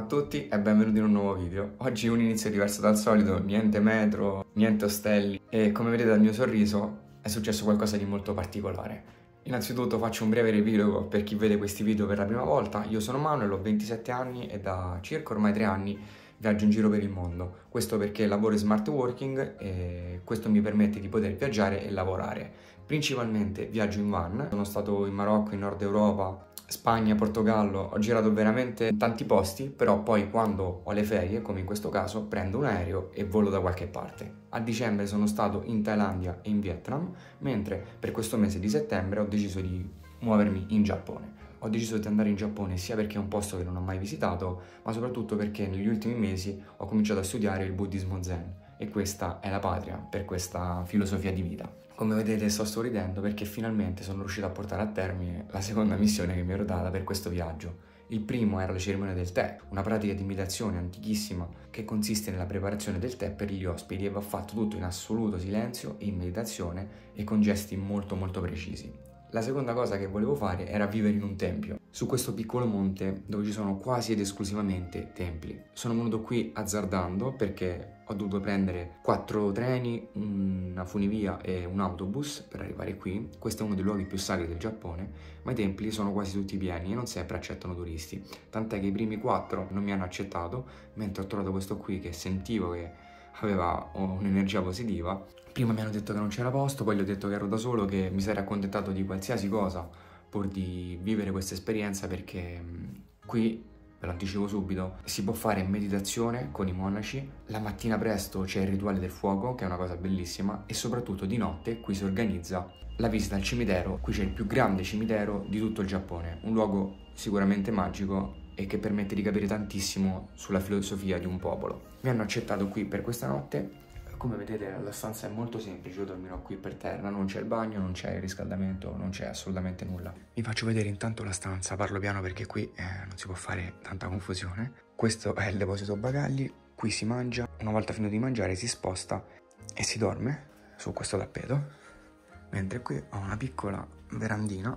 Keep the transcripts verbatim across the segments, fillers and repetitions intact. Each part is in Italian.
tutti e benvenuti in un nuovo video. Oggi un inizio diverso dal solito, niente metro, niente ostelli e come vedete dal mio sorriso è successo qualcosa di molto particolare. Innanzitutto faccio un breve riepilogo per chi vede questi video per la prima volta. Io sono Manuel, ho ventisette anni e da circa ormai tre anni viaggio in giro per il mondo. Questo perché lavoro in smart working e questo mi permette di poter viaggiare e lavorare. Principalmente viaggio in van, sono stato in Marocco, in Nord Europa, Spagna, Portogallo, ho girato veramente tanti posti, però poi quando ho le ferie, come in questo caso, prendo un aereo e volo da qualche parte. A dicembre sono stato in Thailandia e in Vietnam, mentre per questo mese di settembre ho deciso di muovermi in Giappone. Ho deciso di andare in Giappone sia perché è un posto che non ho mai visitato, ma soprattutto perché negli ultimi mesi ho cominciato a studiare il buddismo zen e questa è la patria per questa filosofia di vita. Come vedete sto sorridendo perché finalmente sono riuscito a portare a termine la seconda missione che mi ero data per questo viaggio. Il primo era la cerimonia del tè, una pratica di meditazione antichissima che consiste nella preparazione del tè per gli ospiti e va fatto tutto in assoluto silenzio e in meditazione e con gesti molto molto precisi. La seconda cosa che volevo fare era vivere in un tempio, su questo piccolo monte dove ci sono quasi ed esclusivamente templi. Sono venuto qui azzardando perché ho dovuto prendere quattro treni, una funivia e un autobus per arrivare qui. Questo è uno dei luoghi più sacri del Giappone, ma i templi sono quasi tutti pieni e non sempre accettano turisti. Tant'è che i primi quattro non mi hanno accettato, mentre ho trovato questo qui che sentivo che aveva un'energia positiva. Prima mi hanno detto che non c'era posto, poi gli ho detto che ero da solo, che mi sarei accontentato di qualsiasi cosa pur di vivere questa esperienza perché qui, ve lo anticipo subito, si può fare meditazione con i monaci, la mattina presto c'è il rituale del fuoco che è una cosa bellissima e soprattutto di notte qui si organizza la visita al cimitero. Qui c'è il più grande cimitero di tutto il Giappone, un luogo sicuramente magico e che permette di capire tantissimo sulla filosofia di un popolo. Mi hanno accettato qui per questa notte. Come vedete la stanza è molto semplice, io dormirò qui per terra, non c'è il bagno, non c'è il riscaldamento, non c'è assolutamente nulla. Vi faccio vedere intanto la stanza, parlo piano perché qui eh, non si può fare tanta confusione. Questo è il deposito bagagli, qui si mangia, una volta finito di mangiare si sposta e si dorme su questo tappeto, mentre qui ho una piccola verandina,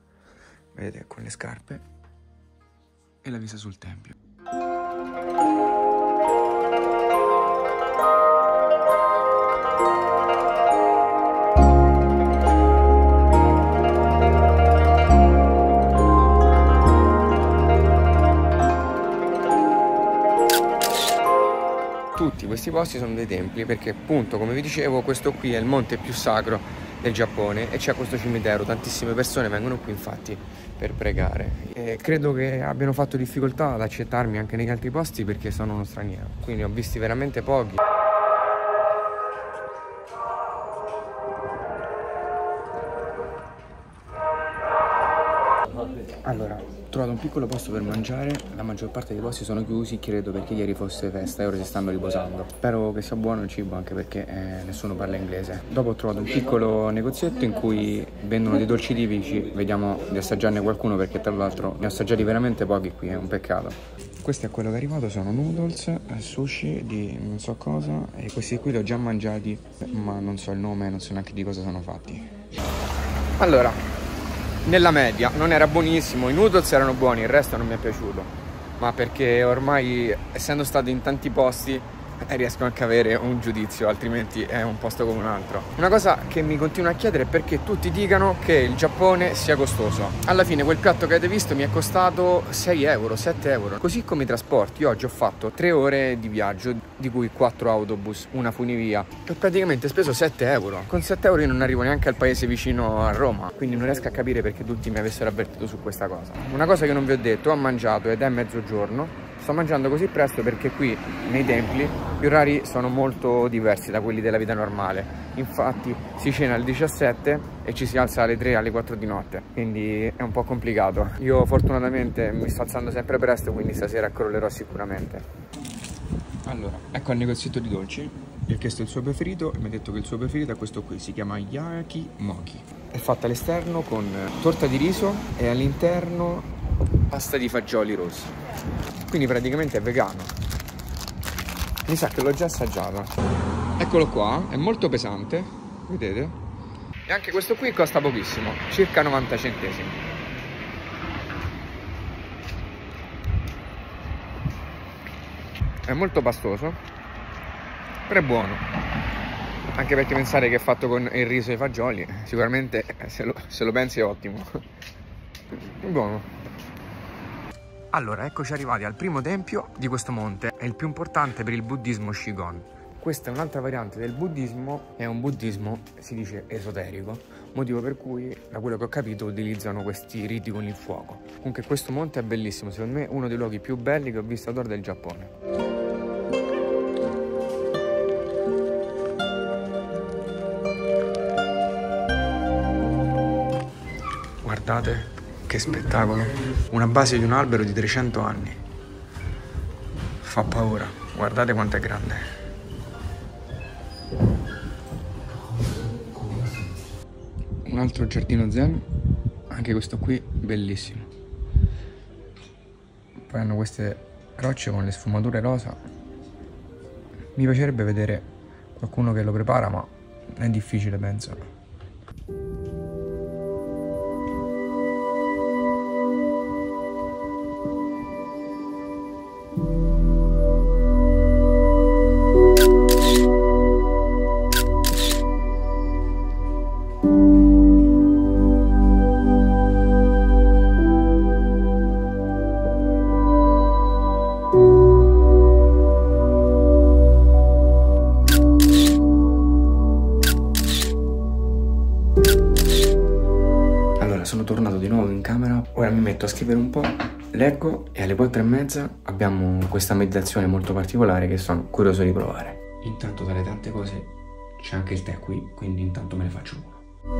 vedete, con le scarpe e la vista sul tempio. Tutti questi posti sono dei templi perché appunto, come vi dicevo, questo qui è il monte più sacro del Giappone e c'è questo cimitero, tantissime persone vengono qui infatti per pregare e credo che abbiano fatto difficoltà ad accettarmi anche negli altri posti perché sono uno straniero, quindi ho visti veramente pochi. Allora, ho trovato un piccolo posto per mangiare, la maggior parte dei posti sono chiusi, credo perché ieri fosse festa e ora si stanno riposando. Spero che sia buono il cibo anche perché eh, nessuno parla inglese. Dopo ho trovato un piccolo negozietto in cui vendono dei dolci tipici, vediamo di assaggiarne qualcuno perché tra l'altro ne ho assaggiati veramente pochi qui, è un peccato. Questo è quello che è arrivato, sono noodles, sushi di non so cosa e questi qui li ho già mangiati ma non so il nome, non so neanche di cosa sono fatti. Allora, nella media non era buonissimo, i noodles erano buoni, il resto non mi è piaciuto, ma perché ormai essendo stato in tanti posti riesco anche a avere un giudizio, altrimenti è un posto come un altro. Una cosa che mi continua a chiedere è perché tutti dicano che il Giappone sia costoso. Alla fine quel piatto che avete visto mi è costato sei euro, sette euro. Così come i trasporti, io oggi ho fatto tre ore di viaggio, di cui quattro autobus, una funivia, e ho praticamente speso sette euro. Con sette euro io non arrivo neanche al paese vicino a Roma, quindi non riesco a capire perché tutti mi avessero avvertito su questa cosa. Una cosa che non vi ho detto, ho mangiato ed è mezzogiorno. Sto mangiando così presto perché qui nei templi gli orari sono molto diversi da quelli della vita normale. Infatti si cena alle diciassette e ci si alza alle tre, alle quattro di notte, quindi è un po' complicato. Io fortunatamente mi sto alzando sempre presto, quindi stasera crollerò sicuramente. Allora, ecco il negozietto di dolci. Gli ho chiesto il suo preferito e mi ha detto che il suo preferito è questo qui, si chiama Yakimochi. È fatta all'esterno con torta di riso e all'interno pasta di fagioli rossi. Quindi praticamente è vegano. Mi sa che l'ho già assaggiata. Eccolo qua, è molto pesante, vedete? E anche questo qui costa pochissimo, circa novanta centesimi. è molto pastoso, però è buono. Anche perché pensare che è fatto con il riso e i fagioli, sicuramente se lo, se lo pensi è ottimo. È buono. Allora, eccoci arrivati al primo tempio di questo monte, è il più importante per il buddismo Shigon. Questa è un'altra variante del buddismo, è un buddismo, si dice, esoterico, motivo per cui, da quello che ho capito, utilizzano questi riti con il fuoco. Comunque questo monte è bellissimo, secondo me è uno dei luoghi più belli che ho visto ad ora del Giappone. Guardate che spettacolo, una base di un albero di trecento anni, fa paura, guardate quanto è grande. Un altro giardino zen, anche questo qui bellissimo. Poi hanno queste rocce con le sfumature rosa. Mi piacerebbe vedere qualcuno che lo prepara, ma è difficile, penso. Sono tornato di nuovo in camera, ora mi metto a scrivere un po', leggo e alle quattro e mezza abbiamo questa meditazione molto particolare che sono curioso di provare. Intanto tra le tante cose c'è anche il tè qui, quindi intanto me ne faccio uno.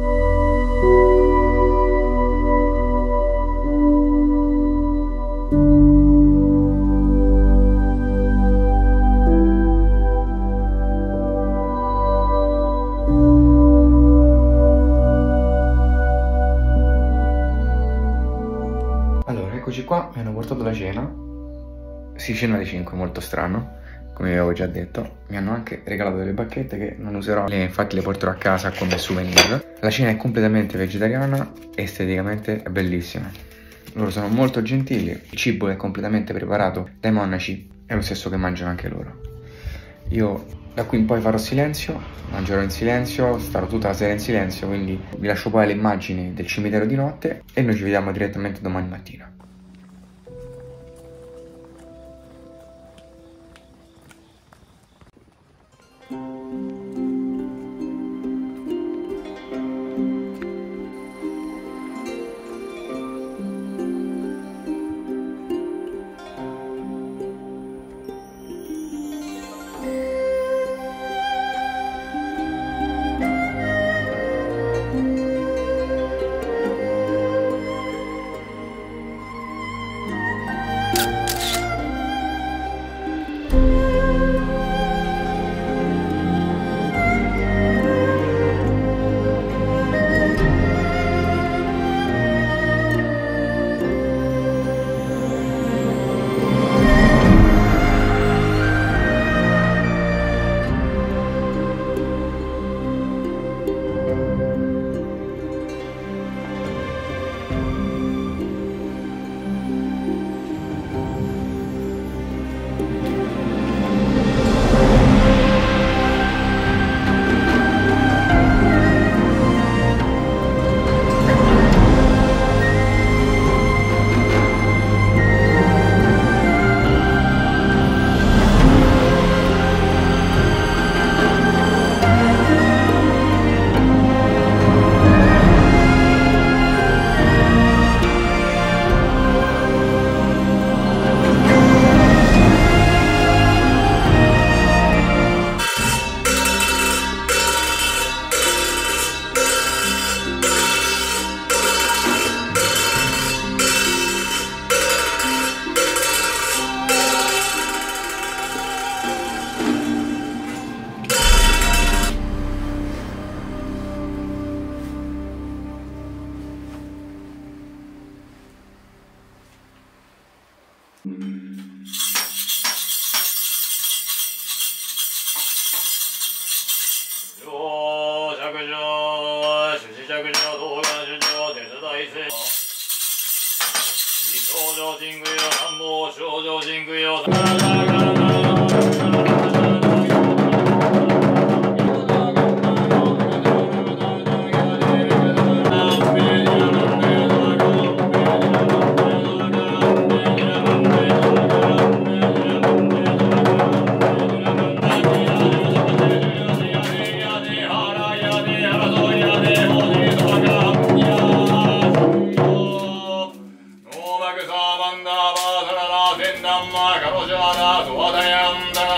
Eccoci qua, mi hanno portato la cena, sì, cena alle cinque, molto strano, come vi avevo già detto. Mi hanno anche regalato delle bacchette che non userò, le, infatti le porterò a casa come souvenir. La cena è completamente vegetariana, esteticamente è bellissima. Loro sono molto gentili, il cibo è completamente preparato dai monaci, è lo stesso che mangiano anche loro. Io da qui in poi farò silenzio, mangerò in silenzio, starò tutta la sera in silenzio, quindi vi lascio poi le immagini del cimitero di notte e noi ci vediamo direttamente domani mattina. 少女神宮参謀少女神宮 what I am, the